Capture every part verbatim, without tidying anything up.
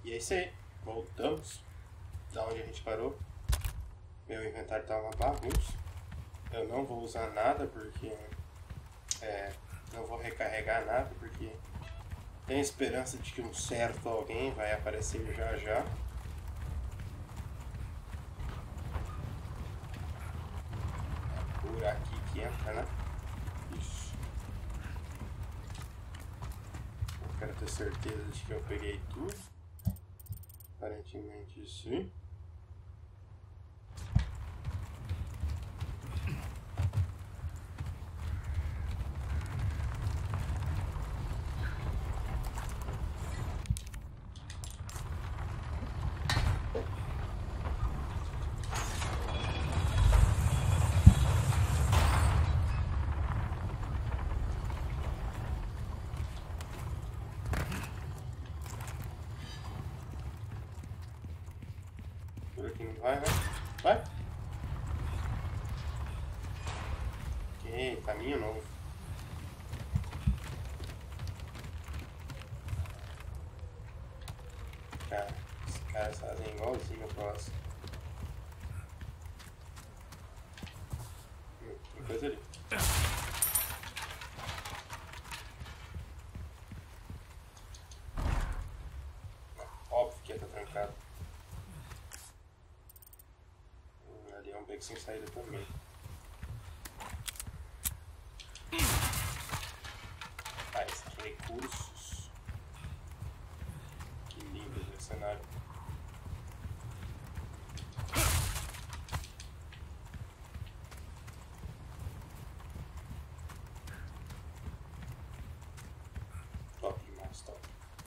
E é isso aí. Voltamos da onde a gente parou. Meu inventário tá uma bagunça. Eu não vou usar nada porque... É, não vou recarregar nada porque... Tenho esperança de que um certo alguém vai aparecer já já. Por aqui que entra, né? Isso. Eu quero ter certeza de que eu peguei tudo. Aparentemente sim. Por aqui não vai, né? Vai! Ok, caminho novo. Cara, esses caras fazem igualzinho o próximo. Hum, tem coisa ali. Óbvio que ia estar trancado. Hum, ali é um beco sem saída também. Ah, esse aqui é recursos. Que lindo esse cenário. Top demais, top.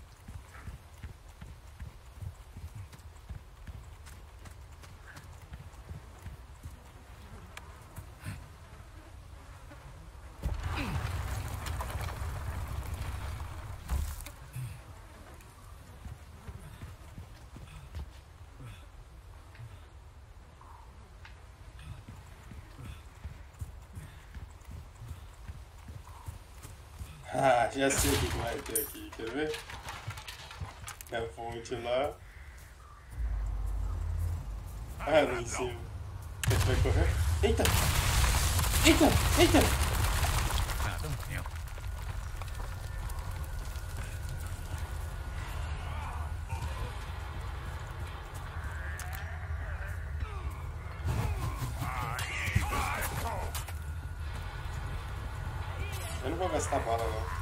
Ah, já sei o que vai ter aqui, quer ver? A fonte lá. Ah, lá em cima. Você vai correr? Eita! Eita! Eita! Eu não vou gastar bala, não.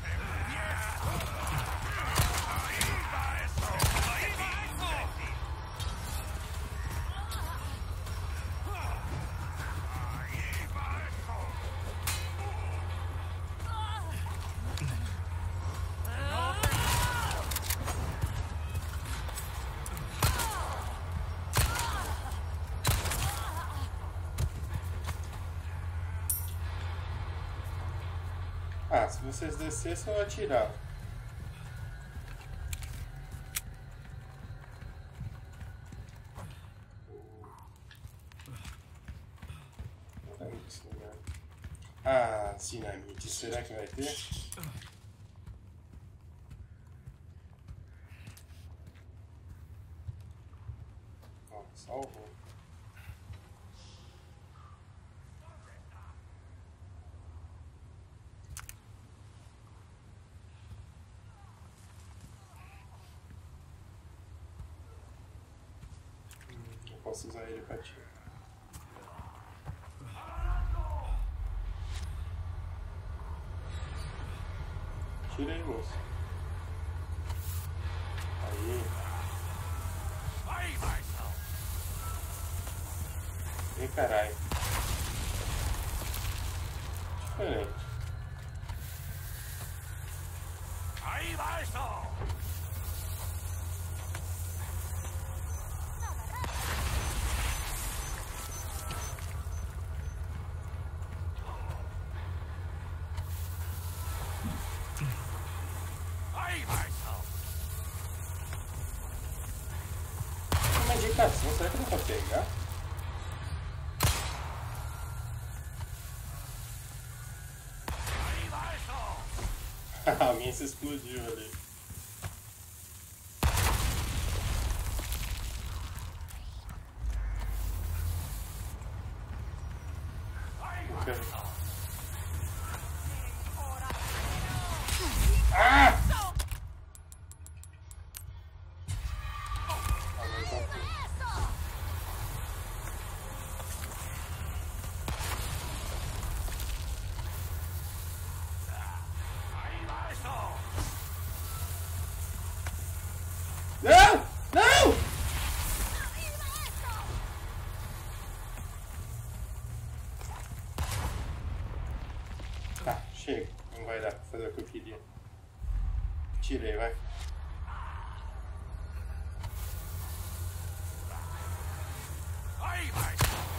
Ah, se vocês descessem eu atirava. Ah, dinamite, será que vai ter? Ó, salvou. Eu posso usar ele pra tirar. Tira aí, moço. Aí. Ih, caralho. Diferente. Aí vai só. Uma indicação, será que dá pra pegar? Alguém se explodiu ali. peraí. Ah! Não! Não! Tá, chega. Não vai dar pra fazer o que eu queria. Tirei, vai. Aí vai.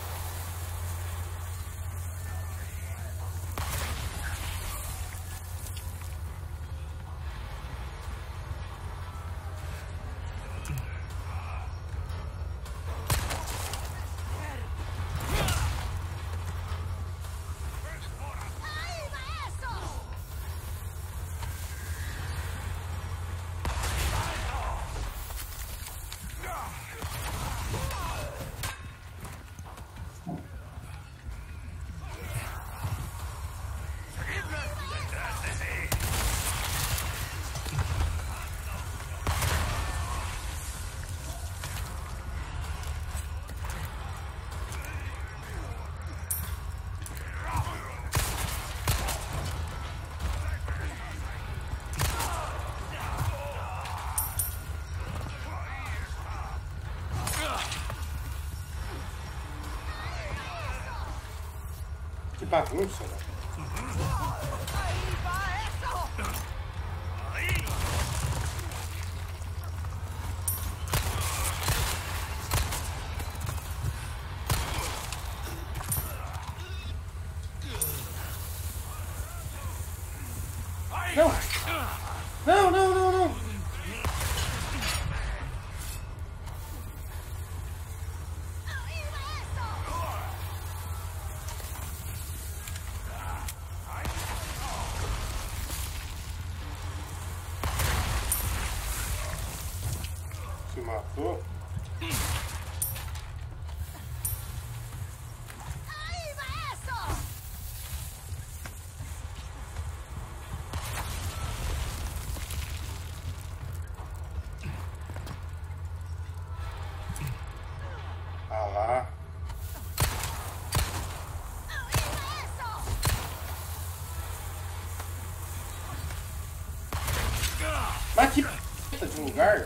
Que bagunça, né? Não! Não, não, não, não! Se matou? Ah lá. Mas que p de um lugar?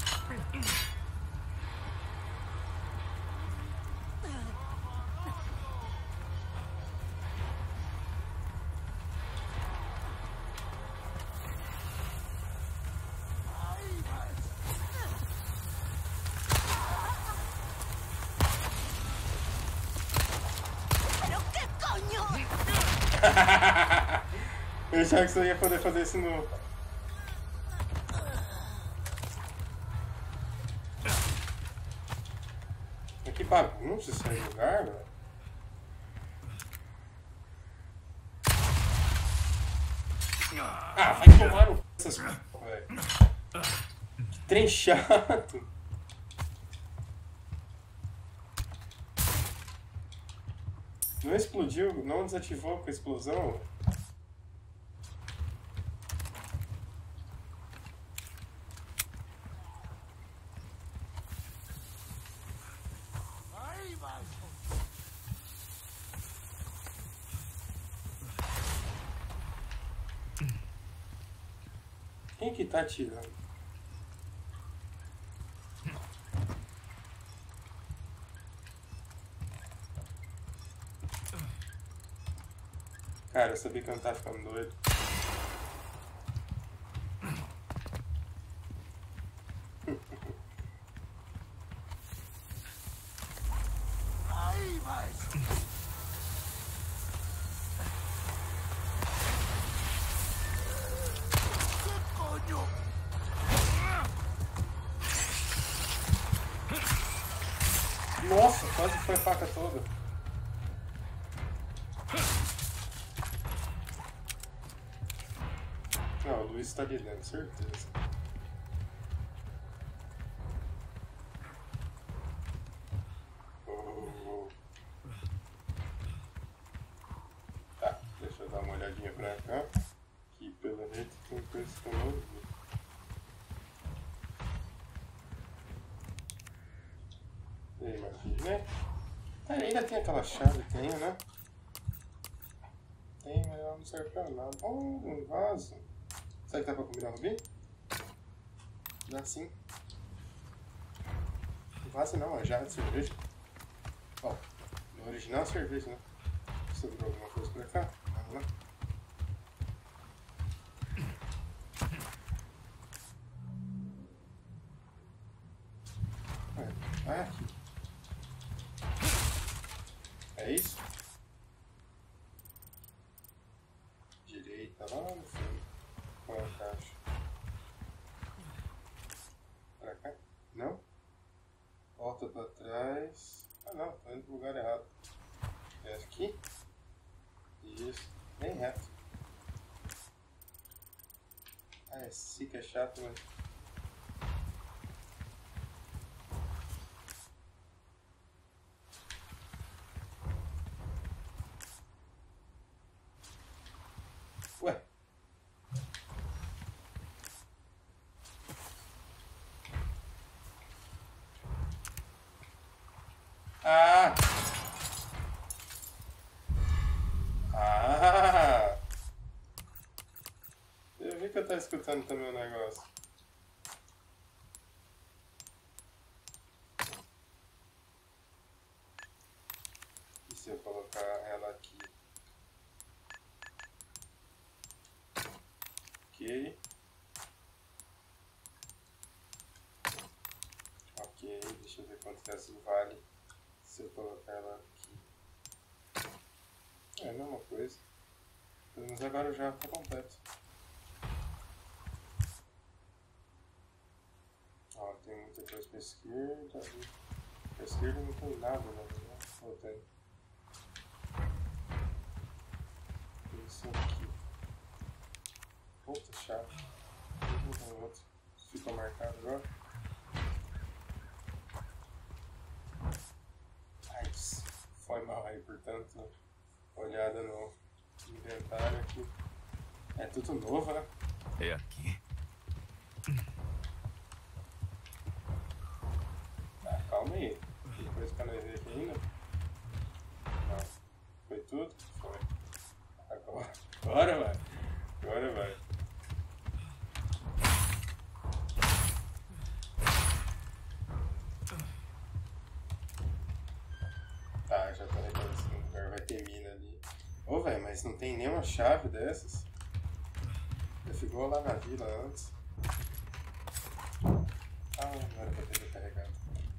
Eu achava que você ia poder fazer isso no... Mas que bagunça esse lugar, velho. Ah, vai tomar no... essas coisas, velho. Que trem chato. Não explodiu, não desativou com a explosão? Aí vai. Quem que tá atirando? Cara, eu sabia que eu não tava ficando doido. Aí vai. Que coño? Nossa, quase foi a faca toda. Não, o Luiz tá ali dentro, certeza. Oh. né? Ah, ainda tem aquela chave, tem, né? Tem, mas ela não serve pra nada. Oh, um vaso. Será que dá pra combinar rubi? Dá sim. Um vaso não, uma jarra de cerveja. Ó, no original é cerveja, né? Sobrou alguma coisa pra cá? Vamos lá. Ah, aqui. É isso? Direita lá no fundo. Qual é a caixa? Pra cá? Não? Volta pra trás. Ah não, tô indo pro lugar errado. É aqui? Isso. Bem reto. Ah, esse que é chato, mas... Ué? Ah! Ah! Eu vi que eu tava escutando também o negócio. E se eu colocar ela aqui? Ok. Ok, deixa eu ver quanto que isso vale se eu colocar ela aqui. É a mesma coisa. Mas agora o jarro está completo. Ó, tem muita coisa para a esquerda. Para a esquerda não tem nada, né? Ou tem? Isso aqui. Outra chave. Tem outro. Ficou marcado agora. Ai, foi mal aí, portanto. Olhada no inventário aqui. É tudo novo, né? É aqui. Ah, calma aí. Tem coisa pra nós ver aqui ainda? Não. Foi tudo? Foi. Agora. Agora vai. Agora vai. Tá, já tô reconhecendo o lugar. Vai ter mina ali. Ô, velho, mas não tem nenhuma chave dessas? Já ficou lá na vila antes. Ah, agora vai ter recarregado.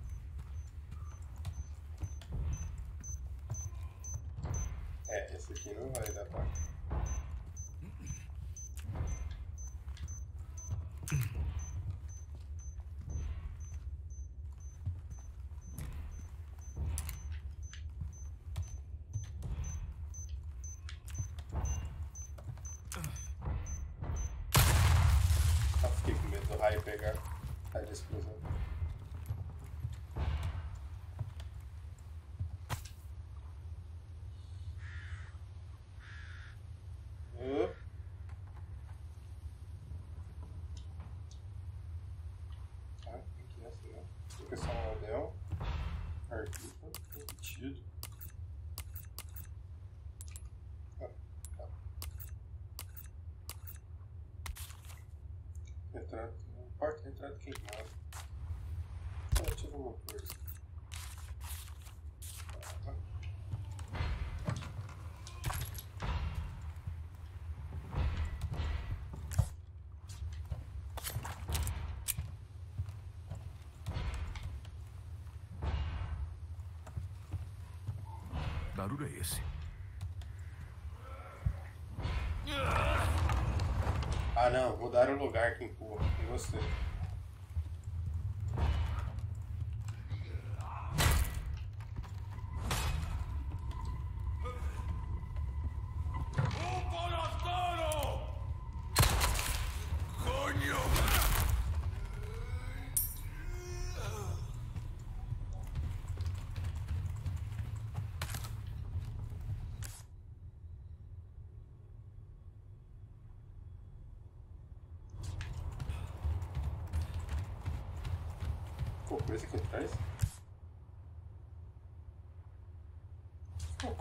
É, esse aqui não vai dar pra... Ah, fiquei com medo do raio pegar. Raio de explosão. Oh. Ah, aqui é assim, né? Fica só um aldeão. Arquivo repetido. Ah, tá. Retrato. Porta-retrato queimado. Ah, tira uma coisa. Ah. Barulho é esse? Ah não, mudaram o lugar que empurra. Não gostei. Pô, coisa aqui atrás.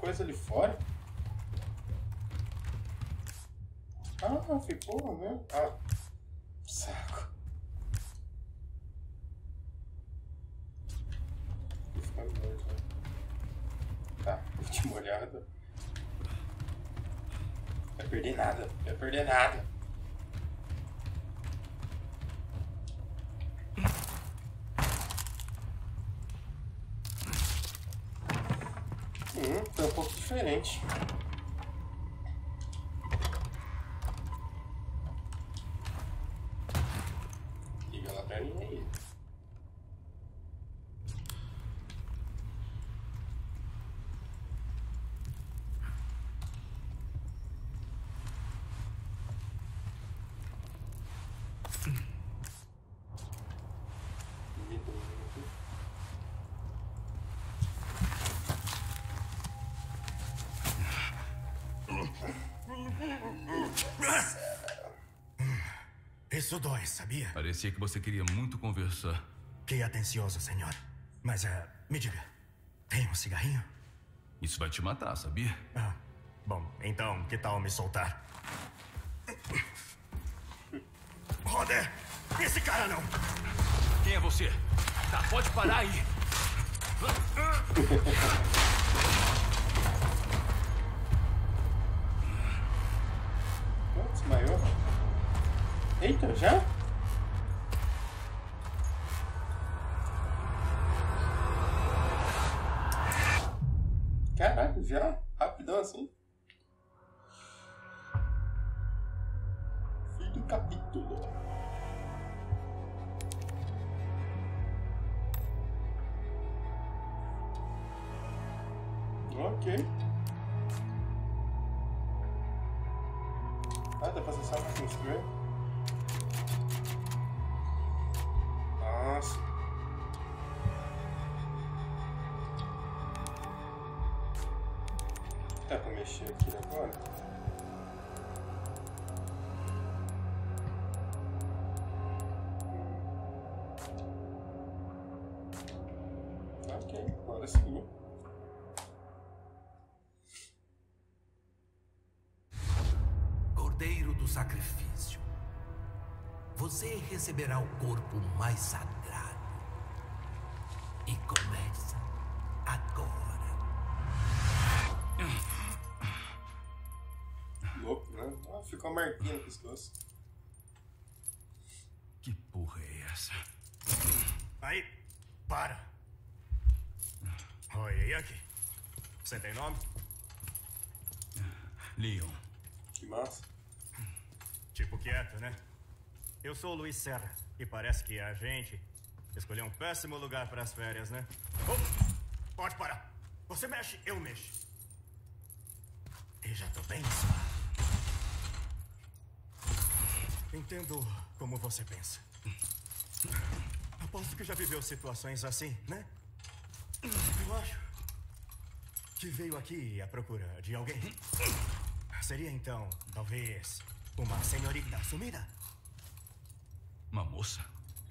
coisa ali fora? Ah, ficou, né? Ah, saco. Fica morto, né? Tá, última olhada. Não vai perder nada, não vai perder nada. Hum, tá um pouco diferente. Liga a lanterninha aí. Isso dói, sabia? Parecia que você queria muito conversar. Que atencioso, senhor. Mas, uh, me diga, tem um cigarrinho? Isso vai te matar, sabia? Ah, bom, então, que tal me soltar? Roder, esse cara não! Quem é você? Tá, pode parar aí. Oh, desmaiou. Eita, já? Caraca, já? Rapidão assim? Fim do capítulo. Ok. Ah, dá pra acessar mais um screen? Nossa. Dá pra mexer aqui agora? Ok, agora sim. Cordeiro do sacrifício, você receberá o corpo mais sagrado. E começa agora. Louco, né? Ah, ficou uma marquinha no pescoço. Que porra é essa? Aí, para. Oi, e aqui? Você tem nome? Leon. Que massa. Tipo quieto, né? Eu sou o Luiz Serra. E parece que a gente escolheu um péssimo lugar para as férias, né? Oh, pode parar. Você mexe, eu mexo. E já tô bem suave. Entendo como você pensa. Aposto que já viveu situações assim, né? Eu acho que veio aqui à procura de alguém. Seria então, talvez, uma senhorita sumida? Uma moça?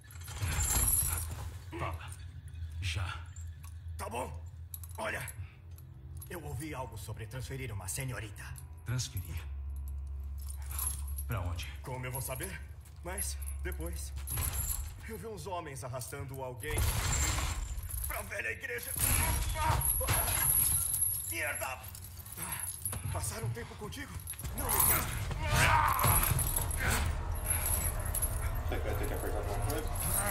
Fala. Já. Tá bom. Olha, eu ouvi algo sobre transferir uma senhorita. Transferir? Pra onde? Como eu vou saber? Mas, depois, eu vi uns homens arrastando alguém pra velha igreja. Merda! Passaram um tempo contigo? Não me engano. Será que vai ter que apertar alguma coisa?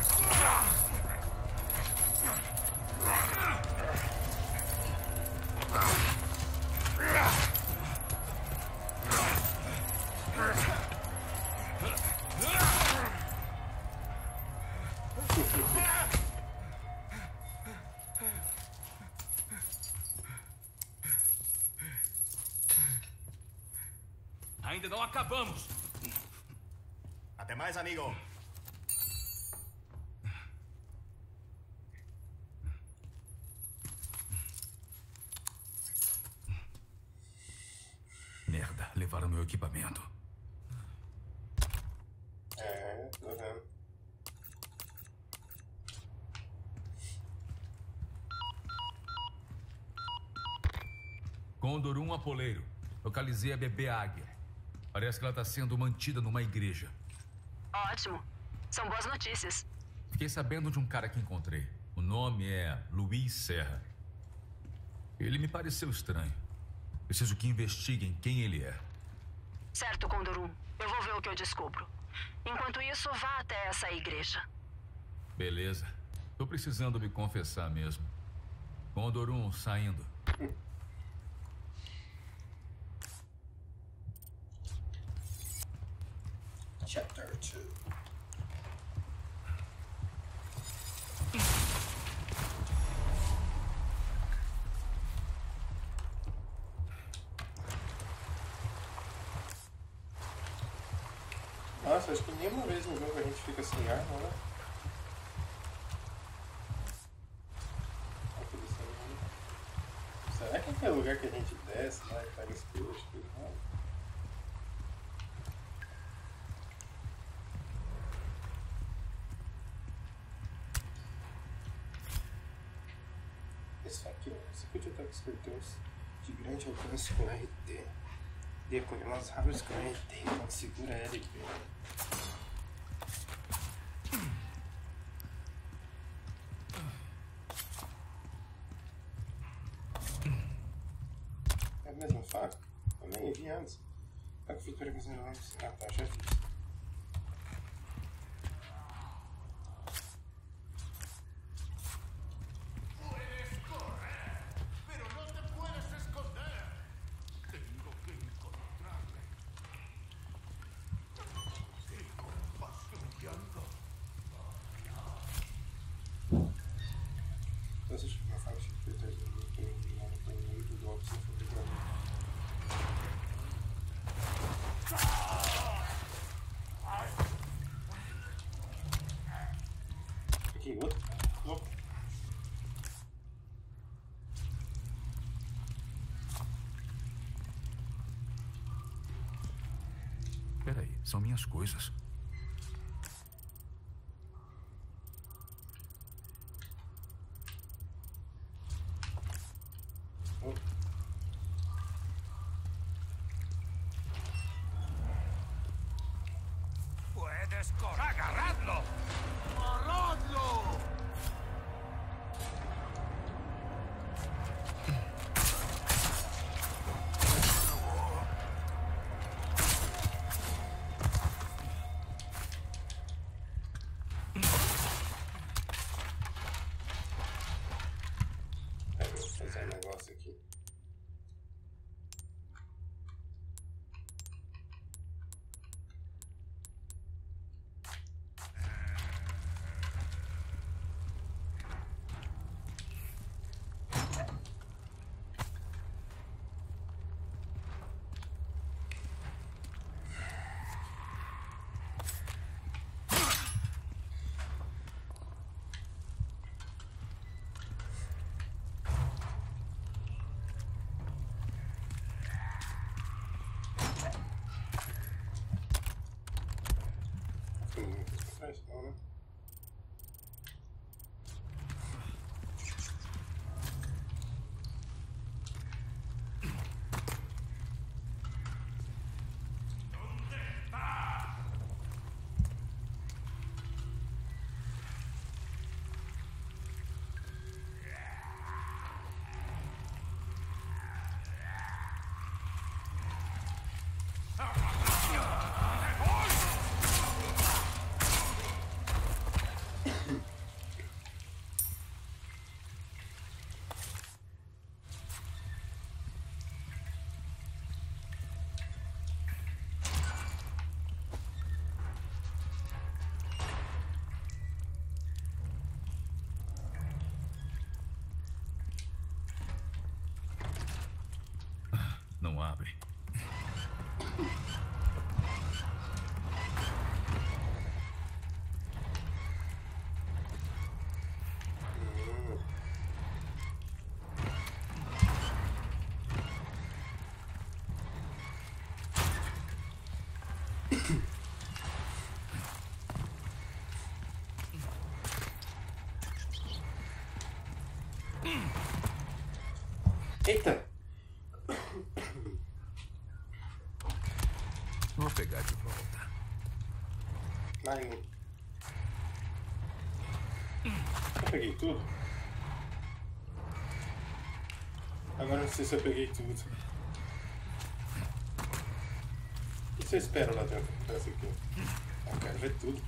Ainda não acabamos. Até mais, amigo. Merda, levaram meu equipamento. É, tô vendo. Condor um Apoleiro. Localizei a bebê águia. Parece que ela está sendo mantida numa igreja. Ótimo. São boas notícias. Fiquei sabendo de um cara que encontrei. O nome é Luiz Serra. Ele me pareceu estranho. Preciso que investiguem quem ele é. Certo, Condor um. Eu vou ver o que eu descubro. Enquanto isso, vá até essa igreja. Beleza. Tô precisando me confessar mesmo. Condor um saindo. Chapter two. Nossa, acho que nenhuma vez no jogo a gente fica sem arma, né? Será que aquele lugar que a gente desce lá e pega esse peixe? Esse aqui, ó. Esse aqui de ataques certeiros de grande alcance com R T. D com elas rápidas com R T. Quando segura L B. É a mesma faca? Eu nem vi antes. Faca fica representando antes. Ah, tá, já fiz. Aqui, outro. Opa. Peraí, são minhas coisas. ¡Puedes correr! ¡Agarradlo! ¡Agarradlo! Vou fazer um negócio aqui. Faz mal, né? Não abre. Eita! pegar de volta. Ai, eu peguei tudo? Agora não sei se eu peguei tudo. O que você espera lá dentro dessa aqui? Eu quero ver tudo.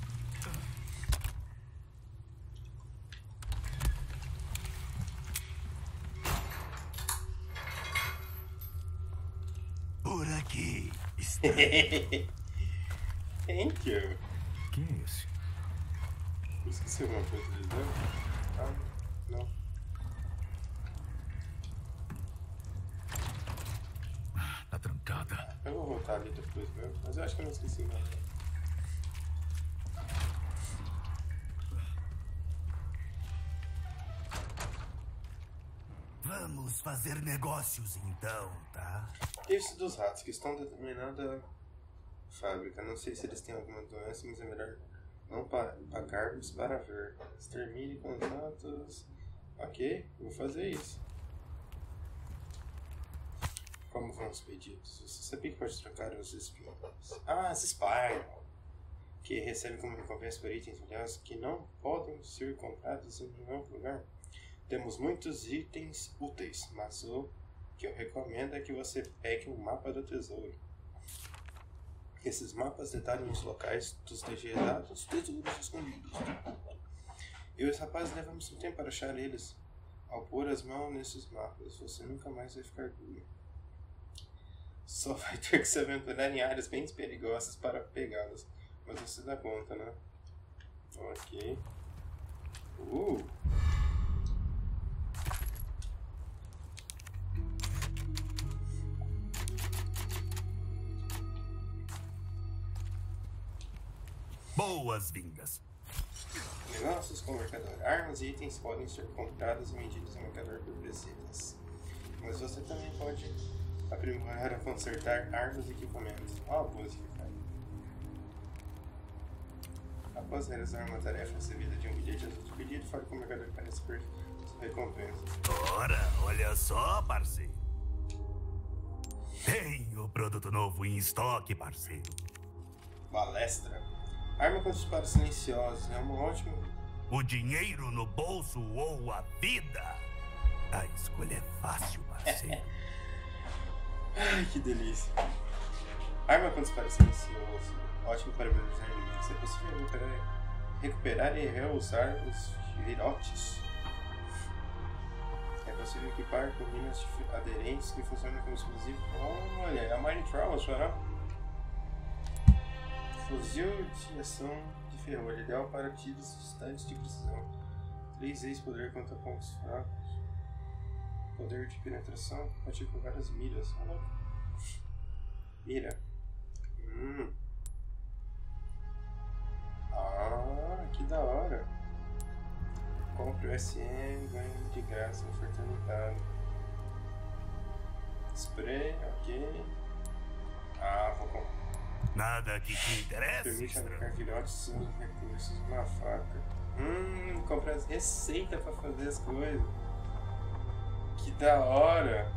Por aqui. Thank you. Quem é esse? Eu esqueci alguma coisa de dentro. Ah, não. Tá trancada. Eu vou voltar ali depois mesmo, mas eu acho que eu não esqueci nada. Vamos fazer negócios então, tá? Isso dos ratos que estão determinando a fábrica. Não sei se eles têm alguma doença, mas é melhor não pa pagarmos para ver. Extermine contatos. Ok, vou fazer isso. Como vão os pedidos? Você sabia que pode trocar os espiões? Ah, as Spy! Que recebe como recompensa por itens valiosos que não podem ser comprados em nenhum lugar. Temos muitos itens úteis, mas o que eu recomendo é que você pegue um mapa do tesouro. Esses mapas detalham os locais dos degenerados tesouros escondidos. Eu e os rapazes levamos um tempo para achar eles. Ao pôr as mãos nesses mapas, você nunca mais vai ficar duro. Só vai ter que se aventurar em áreas bem perigosas para pegá-los. Mas você dá conta, né? Ok. Uh! Boas-vindas. Negócios com o mercador. Armas e itens podem ser comprados e vendidos no mercador por pesetas. Mas você também pode aprimorar a consertar armas e equipamentos. Ó, oh, música, cara. Após realizar uma tarefa recebida de um bilhete azul de pedido, fale com o mercador para receber sua recompensa. Ora, olha só, parceiro. Tenho produto novo em estoque, parceiro. Balestra. Arma com disparos silenciosos. É uma ótima... O dinheiro no bolso ou a vida? A escolha é fácil, parceiro. Ai, que delícia. Arma com disparo silencioso. Ótimo para velocidade inimigos. É possível recuperar, recuperar e reusar os virotes. É possível equipar com minas aderentes que funcionam como explosivo. Olha, é a Mine Trauma, não? Fuzil de ação de ferrolho, ideal para tiros distantes de precisão. três vezes poder contra pontos fracos. Poder de penetração, pode com várias miras. Olha. Mira. Hum. Ah, que da hora. Compre o S M, ganhe de graça, oferta limitada. Spray, ok. Ah, vou comprar. Nada que te interesse. Permite aplicar filhotes sem recursos. Uma faca. Hum, comprar as receitas pra fazer as coisas. Que da hora.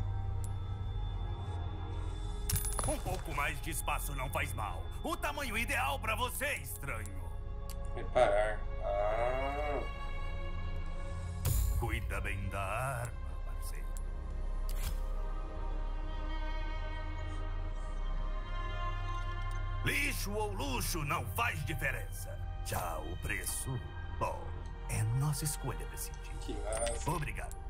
Um pouco mais de espaço não faz mal. O tamanho ideal pra você, estranho. Reparar. Ah. Cuida bem da arma, parceiro. Lixo ou luxo não faz diferença. Já o preço, bom, é nossa escolha decidir. Que massa. Obrigado.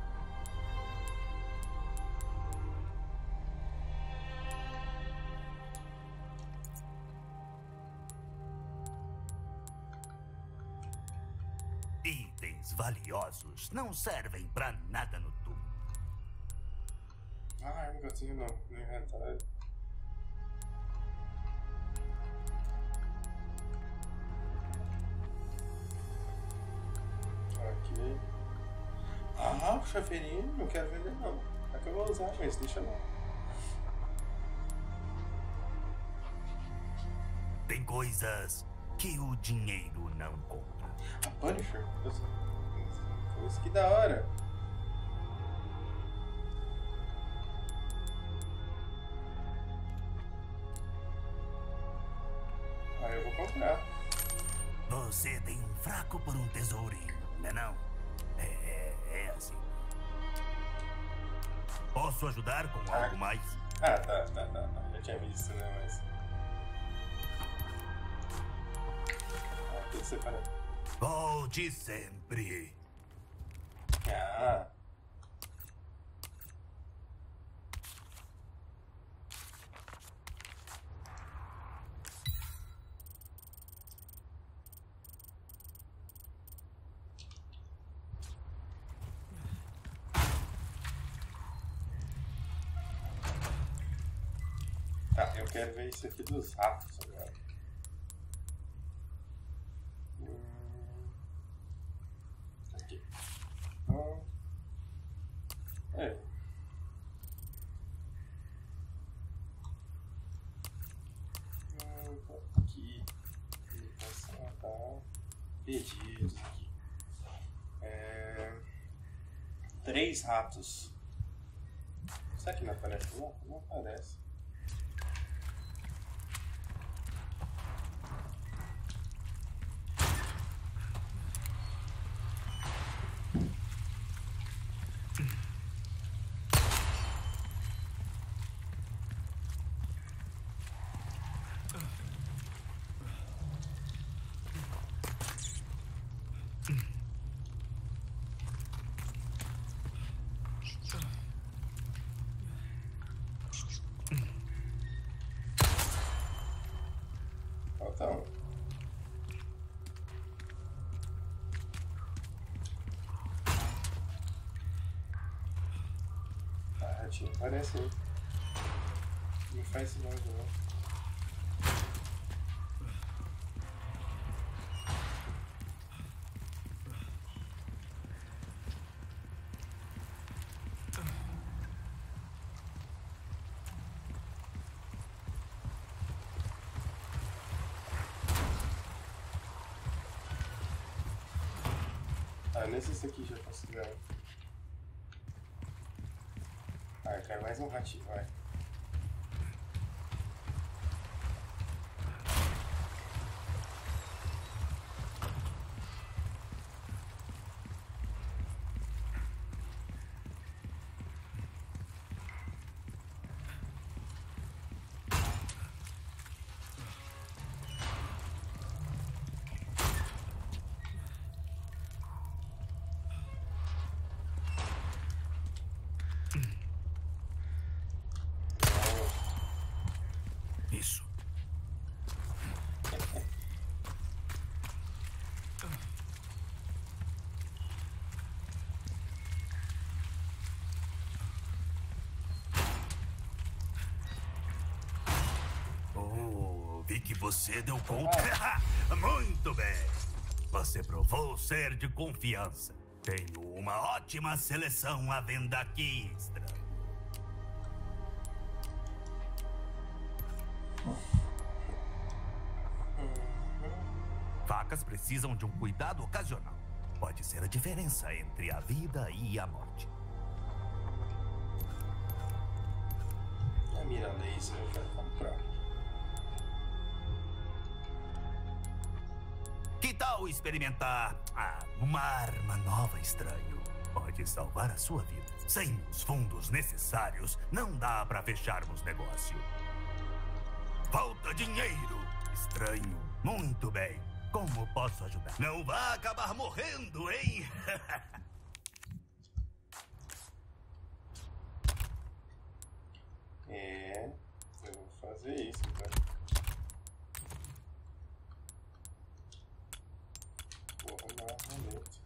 Itens valiosos não servem pra nada no túmulo. Ah, eu não consigo não. No inventário. Ok. Ah, o chaveirinho não quero vender não. É que eu vou usar, mas deixa lá. Tem coisas que o dinheiro não compra. A Punisher? Coisa que da hora. um fraco por um tesourinho, né não? É, é, é assim. Posso ajudar com Ah. algo mais? Ah, tá, tá, tá, tá. Já tinha visto, né? Mas. Ah, tem que separar. Volte sempre. Ah. Tá, eu quero ver isso aqui dos ratos agora. Hum, aqui. Hum, é. Hum, aqui. Limitação, tá. Pedidos aqui. É, três ratos. Será que não aparece? Não, não aparece. Falta um. Ah, ratinho, aparece aí. Não faz isso não, não. Ah, nesse aqui já consegui. Ah, eu quero mais um ratinho, vai. Isso. Oh, vi que você deu conta. Muito bem. Você provou ser de confiança. Tenho uma ótima seleção à venda aqui, estranho. Facas precisam de um cuidado ocasional. Pode ser a diferença entre a vida e a morte. A mira laser eu quero comprar. Que tal experimentar ah, uma arma nova, estranho? Pode salvar a sua vida. Sem os fundos necessários, não dá pra fecharmos negócio. Falta dinheiro, estranho. Muito bem. Como posso ajudar? Não vá acabar morrendo, hein? É, eu vou fazer isso, então. Vou arrumar a roleta.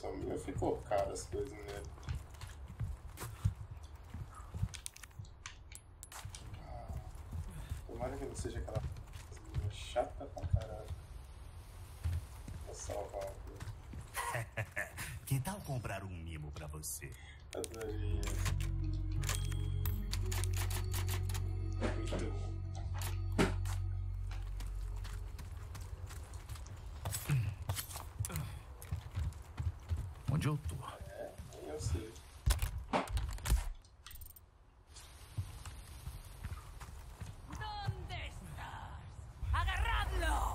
impressão minha, ficou caro as coisas nele. Ah, tomara que não seja aquela coisa chata pra caralho. Vou salvar aqui. Que tal comprar um mimo pra você? Adoraria. Muito bom. Onde eu tô? É, eu sei. ¿Dónde estás? ¡Agarradlo!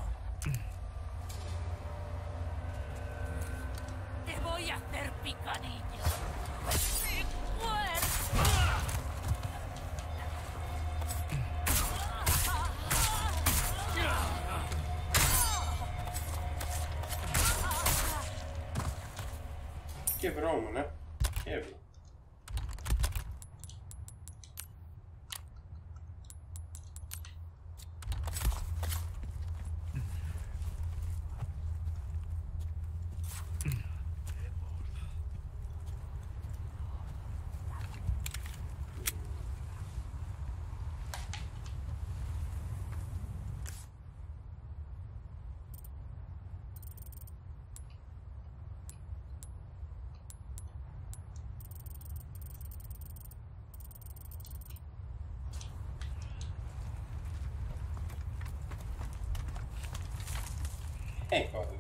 Te voy a hacer picadillo. ¡Mi cuerpo! Quebrou um, né? Quebrou. É, corre.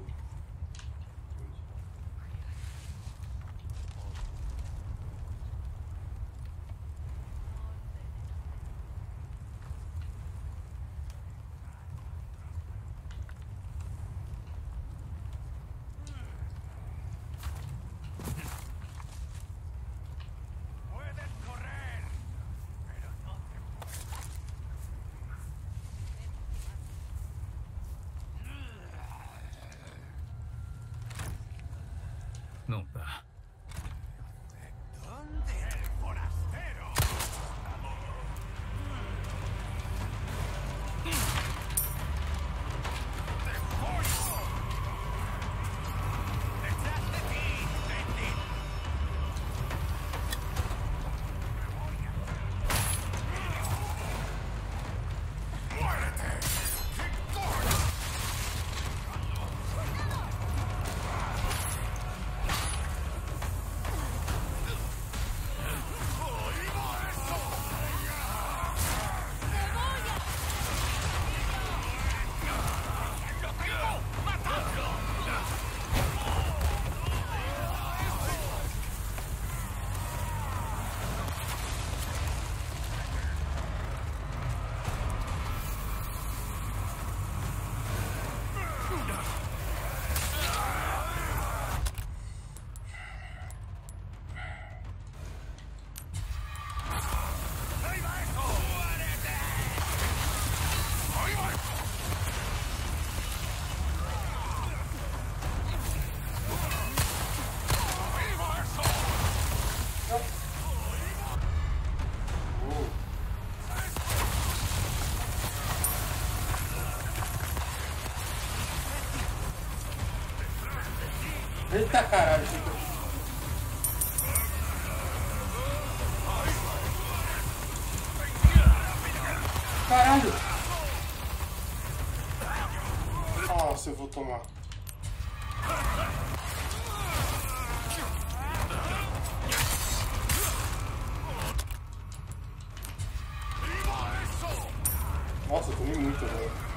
Puedes correr, pero no te Não tá. ¿Dónde? ¡El forastero! ¡Demonio! ¡Detrás de ti! ¡Vete! ¡Muérete! ¡Qué corre! ¡Ahí va eso! ¡Muérete! ¡Ahí va eso! ¡Ahí va eso! Eita caralho, Chico. Caralho! Nossa, eu vou tomar. Nossa, eu tomei muito, velho.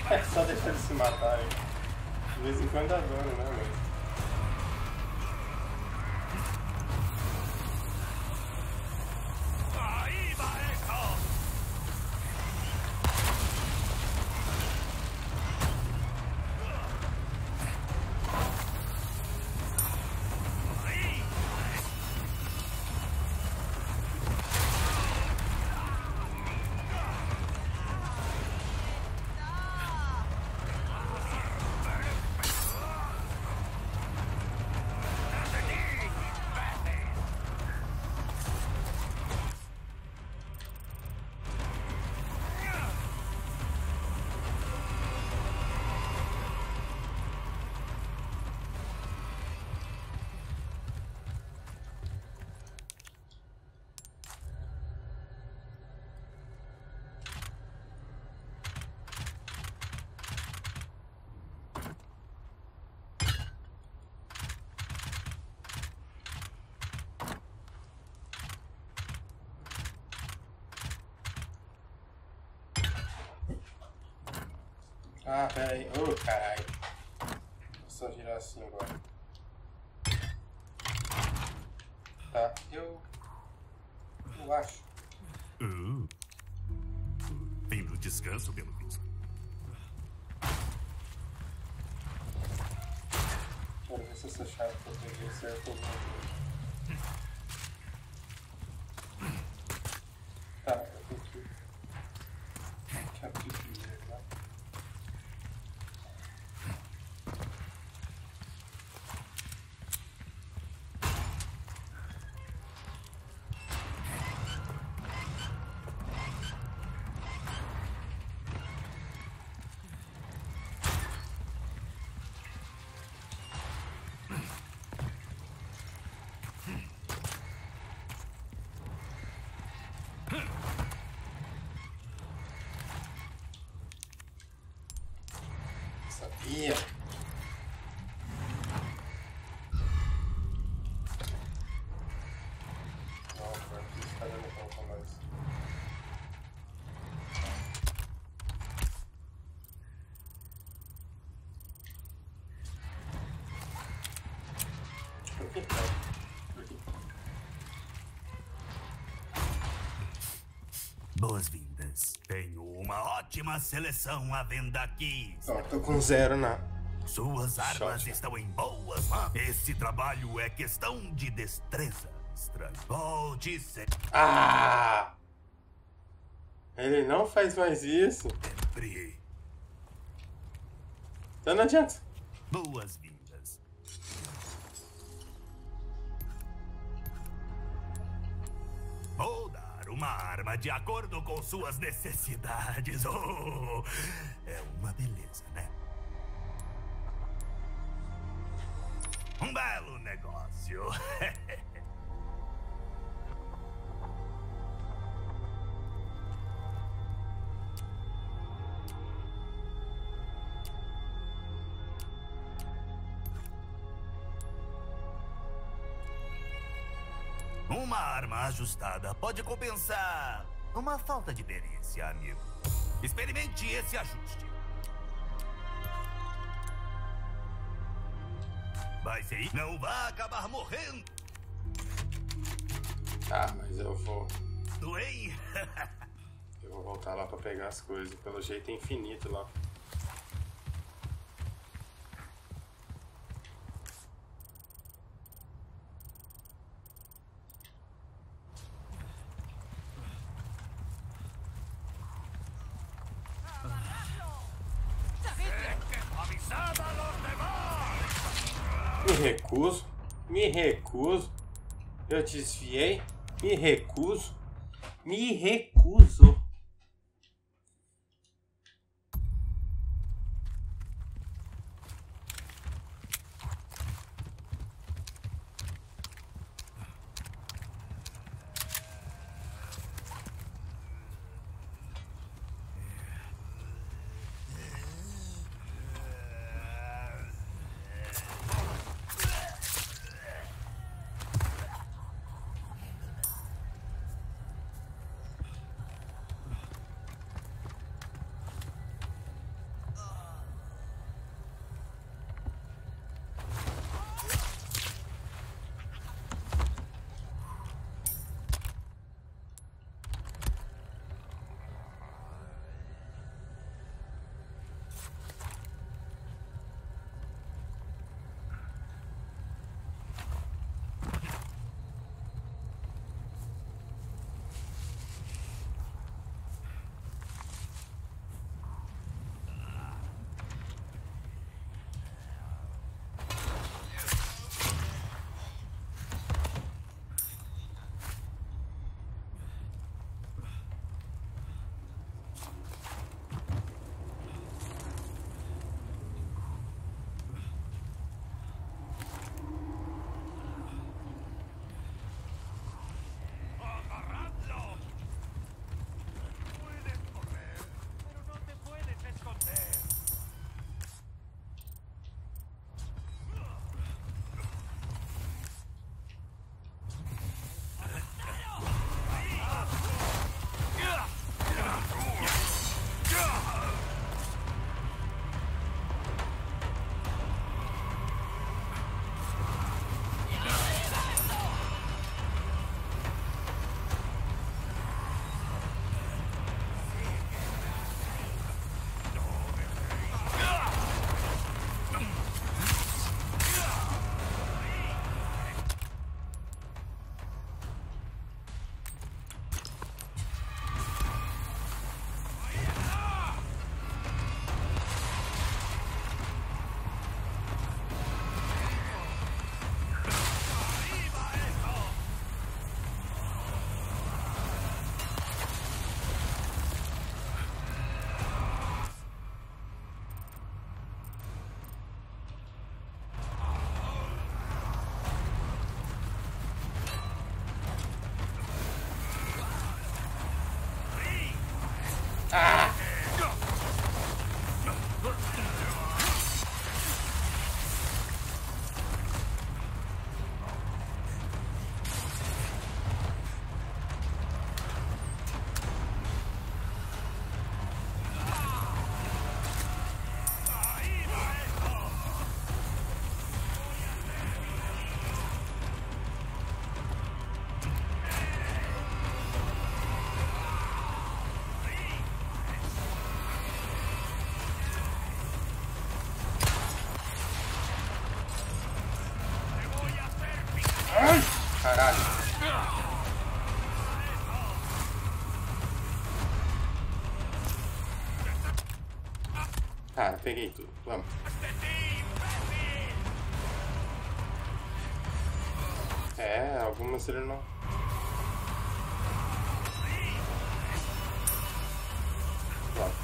É só deixar eles se matarem. De vez em quando dá dano, né, velho? Ah, pera aí. Ô, oh, caralho. Vou só girar assim agora. Tá, eu... Eu acho. Uh. Fim do descanso, pelo visto. Quero ver se essa chave que eu peguei serve alguma coisa. Tá, eu tenho que... que abrir primeiro, né? Sabia. Nossa, aqui está dando conta mais. Por que tá? Por que? Boas-vindas. Tenho uma ótima seleção à venda aqui. Ó, tô com zero na... Suas armas Shot. estão em boas mãos. Esse trabalho é questão de destreza, estranho. Volte sempre. Ah! Ele não faz mais isso. Então não adianta. Boas-vindas. Vou dar uma arma de acordo com suas necessidades. Oh, é uma beleza, né? Um belo negócio. Uma arma ajustada pode compensar uma falta de perícia, amigo. Experimente esse ajuste. Vai ser... Não vai acabar morrendo. Ah, mas eu vou... Hein? Eu vou voltar lá pra pegar as coisas. Pelo jeito é infinito lá. Me recuso, me recuso. Eu desviei, me recuso, me recuso. peguei tudo. Vamos. É, algumas ele não... Vamos.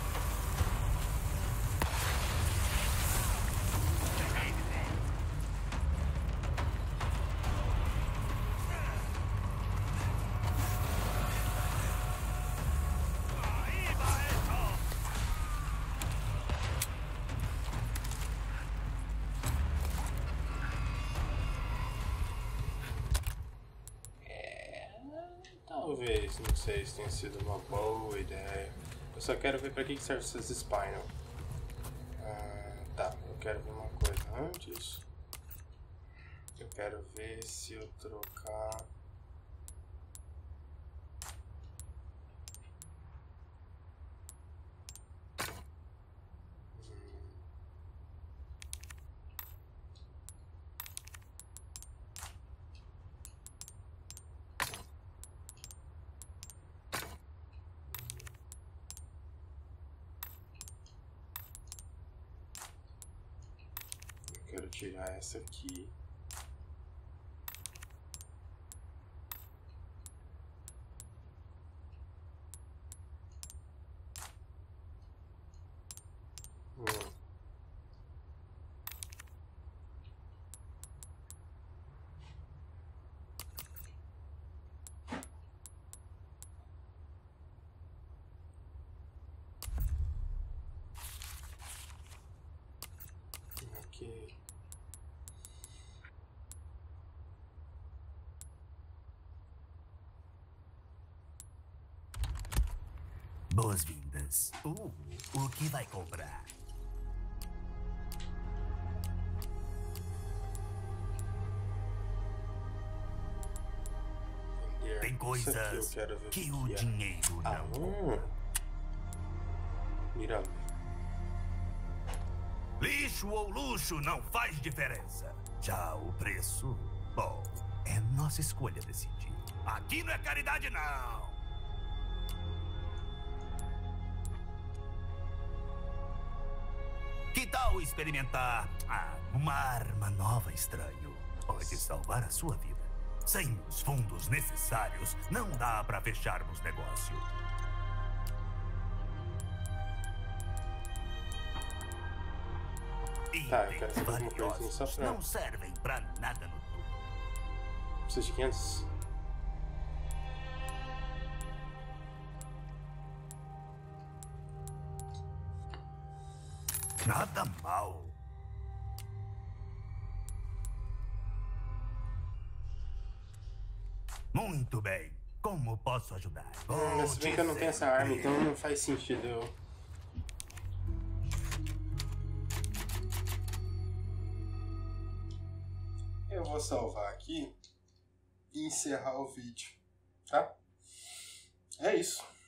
Talvez, não sei se tenha sido uma boa ideia. Eu só quero ver pra que serve essas Spinal. Ah, tá, eu quero ver uma coisa antes. Eu quero ver se eu trocar... Quero tirar essa aqui. Hum. Ok. Boas-vindas. Uh, o que vai comprar? Tem coisas que o dinheiro ah, não hum. Mira. Lixo ou luxo não faz diferença. Já o preço, bom, é nossa escolha decidir. Aqui não é caridade, não. Que tal experimentar ah, uma arma nova, estranho? Pode salvar a sua vida. Sem os fundos necessários, não dá pra fecharmos negócio. Tá, eu quero fazer alguma coisa só pra... Não servem pra nada no tubo. Preciso de quinhentos. Nada mal. Muito bem. Como posso ajudar? Hum, mas se bem que eu não tenho essa arma, então não faz sentido eu... Eu vou salvar aqui e encerrar o vídeo, tá? É isso.